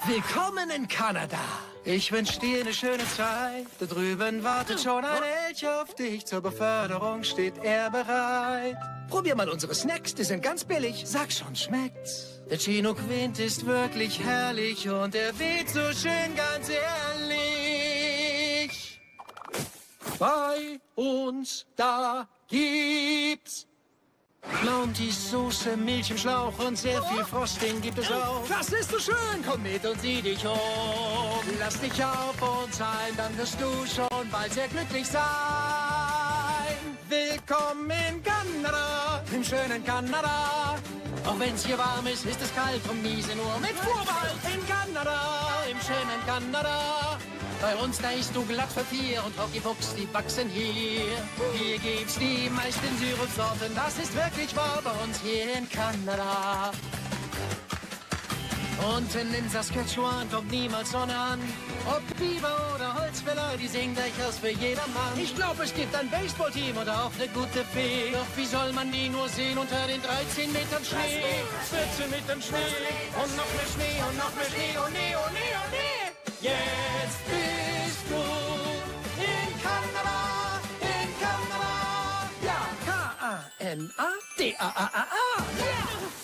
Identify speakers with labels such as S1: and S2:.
S1: Willkommen in Kanada. Ich wünsch dir eine schöne Zeit. Da drüben wartet schon ein Elch auf dich. Zur Beförderung steht er bereit. Probier mal unsere Snacks, die sind ganz billig. Sag schon, schmeckt's? Der Chinook-Wind ist wirklich herrlich und er weht so schön, ganz ehrlich. Bei uns, da gibt's Mounties, Soße, Milch im Schlauch und sehr viel Frosting gibt es auch. Das ist so schön! Komm mit und sieh dich um. Lass dich auf uns ein, dann wirst du schon bald sehr glücklich sein. Willkommen in Kanada, im schönen Kanada. Auch wenn's hier warm ist, ist es kalt, drum niese nur mit Vorbehalt. In Kanada, im schönen Kanada. Bei uns, da isst du glatt für 4 und Hockeypucks, die wachsen hier. Hier gibt's die meisten Syrupsorten, das ist wirklich wahr bei uns hier in Kanada. Unten in Saskatchewan kommt niemals Sonne an. Ob Biber oder Holzfäller, die singen gleich aus für jedermann. Ich glaube, es gibt ein Baseballteam oder auch eine gute Fee. Doch wie soll man die nur sehen unter den 13 Metern Schnee? 14 Metern Schnee und noch mehr Schnee und noch mehr Schnee. Oh nee, oh nee, oh nee. Jetzt bist du in Kanada, in Kanada. Ja, K-A-N-A-D-A-A-A-A. Yeah.